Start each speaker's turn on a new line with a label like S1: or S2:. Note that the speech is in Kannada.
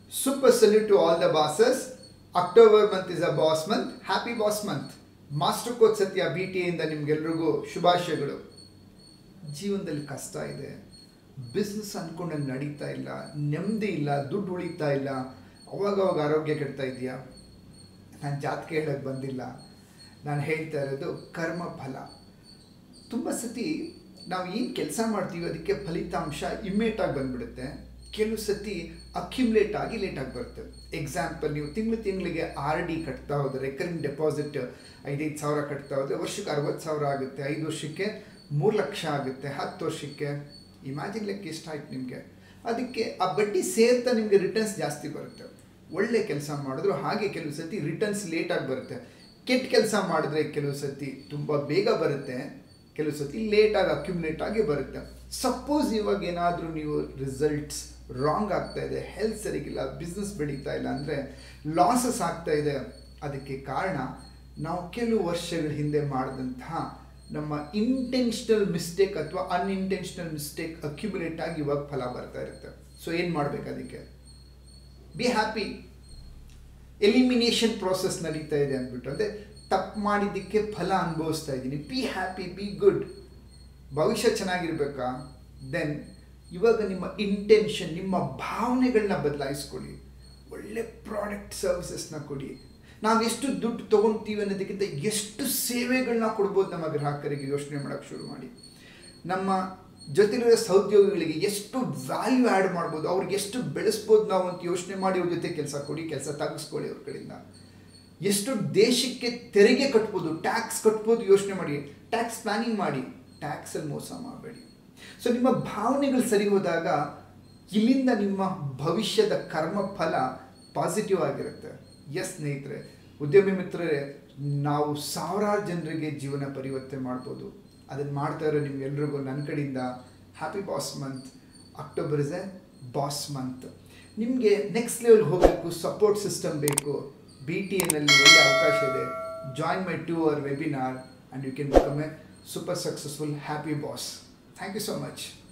S1: Super salute to all the bosses. October month is a boss month. Happy boss month. Master coach Satya BTA ಇಂದ ನಿಮಗೆಲ್ಲರಿಗೂ ಶುಭಾಶಯಗಳು. ಜೀವನದಲ್ಲಿ ಕಷ್ಟ ಇದೆ, ಬಿಸ್ನೆಸ್ ಅನ್ಕೊಂಡಂಗೆ ನಡೀತಾ ಇಲ್ಲ, ನೆಮ್ಮದಿ ಇಲ್ಲ, ದುಡ್ಡು ಉಳಿತಾ ಇಲ್ಲ, ಅವಾಗವಾಗ ಆರೋಗ್ಯ ಕೆಡ್ತಾ ಇದೆಯಾ? ನಾನು ಜಾತಕ ಹೇಳಕ್ಕೆ ಬಂದಿಲ್ಲ, ನಾನು ಹೇಳ್ತಾ ಇರೋದು ಕರ್ಮ ಫಲ. ತುಂಬ ಸತಿ ನಾವು ಏನು ಕೆಲಸ ಮಾಡ್ತೀವಿ ಅದಕ್ಕೆ ಫಲಿತಾಂಶ ಇಮ್ಮಿಡಿಯೇಟಾಗಿ ಬಂದುಬಿಡುತ್ತೆ. ಕೆಲವು ಸತಿ ಅಕ್ಯುಮುಲೇಟ್ ಆಗಿ ಲೇಟಾಗಿ ಬರುತ್ತೆ. ಎಕ್ಸಾಂಪಲ್, ನೀವು ತಿಂಗಳಿಗೆ RD ಕಟ್ತಾ ಹೋದರೆ, ರೆಕರಿಂಗ್ ಡೆಪಾಸಿಟ್ 5,000 ಸಾವಿರ ಕಟ್ತಾ ಹೋದರೆ ವರ್ಷಕ್ಕೆ 60,000 ಆಗುತ್ತೆ, 5 ವರ್ಷಕ್ಕೆ 3 ಲಕ್ಷ ಆಗುತ್ತೆ, 10 ವರ್ಷಕ್ಕೆ ಇಮ್ಯಾಜಿನ್ ಲೆಕ್ಕ ಎಷ್ಟಾಯ್ತು ನಿಮಗೆ. ಅದಕ್ಕೆ ಆ ಬಡ್ಡಿ ಸೇರ್ತಾ ನಿಮಗೆ ರಿಟರ್ನ್ಸ್ ಜಾಸ್ತಿ ಬರುತ್ತೆ. ಒಳ್ಳೆ ಕೆಲಸ ಮಾಡಿದ್ರು ಹಾಗೆ ಕೆಲವು ಸತಿ ರಿಟರ್ನ್ಸ್ ಲೇಟಾಗಿ ಬರುತ್ತೆ. ಕೆಟ್ಟ ಕೆಲಸ ಮಾಡಿದ್ರೆ ಕೆಲವು ಸತಿ ತುಂಬ ಬೇಗ ಬರುತ್ತೆ, ಕೆಲವು ಸತಿ ಲೇಟಾಗಿ ಅಕ್ಯುಮುಲೇಟ್ ಆಗಿ ಬರುತ್ತೆ. ಸಪೋಸ್ ಇವಾಗ ಏನಾದರೂ ನೀವು ರಿಸಲ್ಟ್ಸ್ ರಾಂಗ್ ಆಗ್ತಾ ಇದೆ, ಹೆಲ್ತ್ ಸರಿಗಿಲ್ಲ, ಬಿಸ್ನೆಸ್ ಬೆಳೀತಾ ಇಲ್ಲ ಅಂದರೆ ಲಾಸಸ್ ಆಗ್ತಾ ಇದೆ, ಅದಕ್ಕೆ ಕಾರಣ ನಾವು ಕೆಲವು ವರ್ಷಗಳ ಹಿಂದೆ ಮಾಡಿದಂತಹ ನಮ್ಮ ಇಂಟೆನ್ಷನಲ್ ಮಿಸ್ಟೇಕ್ ಅಥವಾ ಅನ್ಇಂಟೆನ್ಷನಲ್ ಮಿಸ್ಟೇಕ್ ಅಕ್ಯುಮುಲೇಟ್ ಆಗಿ ಇವಾಗ ಫಲ ಬರ್ತಾ ಇರುತ್ತೆ. ಸೊ ಏನು ಮಾಡಬೇಕು? ಅದಕ್ಕೆ ಬಿ ಹ್ಯಾಪಿ. ಎಲಿಮಿನೇಷನ್ ಪ್ರೋಸೆಸ್ ನಡೀತಾ ಇದೆ ಅಂದ್ಬಿಟ್ಟು, ಅಂದರೆ ತಪ್ಪು ಮಾಡಿದ್ದಕ್ಕೆ ಫಲ ಅನುಭವಿಸ್ತಾ ಇದ್ದೀನಿ, ಬಿ ಹ್ಯಾಪಿ, ಬಿ ಗುಡ್. ಭವಿಷ್ಯ ಚೆನ್ನಾಗಿರ್ಬೇಕಾ? ದೆನ್ ಇವಾಗ ನಿಮ್ಮ ಇಂಟೆನ್ಷನ್, ನಿಮ್ಮ ಭಾವನೆಗಳನ್ನ ಬದಲಾಯಿಸ್ಕೊಳ್ಳಿ. ಒಳ್ಳೆ ಪ್ರಾಡಕ್ಟ್ ಸರ್ವಿಸಸ್ನ ಕೊಡಿ. ನಾವು ಎಷ್ಟು ದುಡ್ಡು ತೊಗೊತೀವಿ ಅನ್ನೋದಕ್ಕಿಂತ ಎಷ್ಟು ಸೇವೆಗಳನ್ನ ಕೊಡ್ಬೋದು ನಮ್ಮ ಗ್ರಾಹಕರಿಗೆ ಯೋಚನೆ ಮಾಡೋಕ್ಕೆ ಶುರು ಮಾಡಿ. ನಮ್ಮ ಜೊತೆಲಿರೋ ಸಹೋದ್ಯೋಗಿಗಳಿಗೆ ಎಷ್ಟು ವ್ಯಾಲ್ಯೂ ಆ್ಯಡ್ ಮಾಡ್ಬೋದು, ಅವ್ರಿಗೆ ಎಷ್ಟು ಬೆಳೆಸ್ಬೋದು ನಾವು ಅಂತ ಯೋಚನೆ ಮಾಡಿ ಅವ್ರ ಜೊತೆ ಕೆಲಸ ಕೊಡಿ, ಕೆಲಸ ತೆಗೆಸ್ಕೊಳ್ಳಿ ಅವ್ರ ಕಡೆಯಿಂದ. ಎಷ್ಟು ದೇಶಕ್ಕೆ ತೆರಿಗೆ ಕಟ್ಬೋದು, ಟ್ಯಾಕ್ಸ್ ಕಟ್ಬೋದು ಯೋಚನೆ ಮಾಡಿ, ಟ್ಯಾಕ್ಸ್ ಪ್ಲಾನಿಂಗ್ ಮಾಡಿ, ಟ್ಯಾಕ್ಸಲ್ಲಿ ಮೋಸ ಮಾಡಬೇಡಿ. ಸೊ ನಿಮ್ಮ ಭಾವನೆಗಳು ಸರಿ ಹೋದಾಗ ಇಲ್ಲಿಂದ ನಿಮ್ಮ ಭವಿಷ್ಯದ ಕರ್ಮ ಫಲ ಪಾಸಿಟಿವ್ ಆಗಿರುತ್ತೆ. ಎಸ್ ಸ್ನೇಹಿತರೆ, ಉದ್ಯಮಿ ಮಿತ್ರರೇ, ನಾವು ಸಾವಿರಾರು ಜನರಿಗೆ ಜೀವನ ಪರಿವರ್ತನೆ ಮಾಡ್ಬೋದು. ಅದನ್ನು ಮಾಡ್ತಾ ಇರೋ ನಿಮ್ಗೆಲ್ರಿಗೂ ನನ್ನ ಕಡೆಯಿಂದ happy boss month. October is a boss month. ನಿಮಗೆ ನೆಕ್ಸ್ಟ್ ಲೆವೆಲ್ಗೆ ಹೋಗಬೇಕು, ಸಪೋರ್ಟ್ ಸಿಸ್ಟಮ್ ಬೇಕು, BTAನಲ್ಲಿ ಒಳ್ಳೆ ಅವಕಾಶ ಇದೆ. Join my 2 hour webinar and you can become a super successful happy boss. Thank you so much.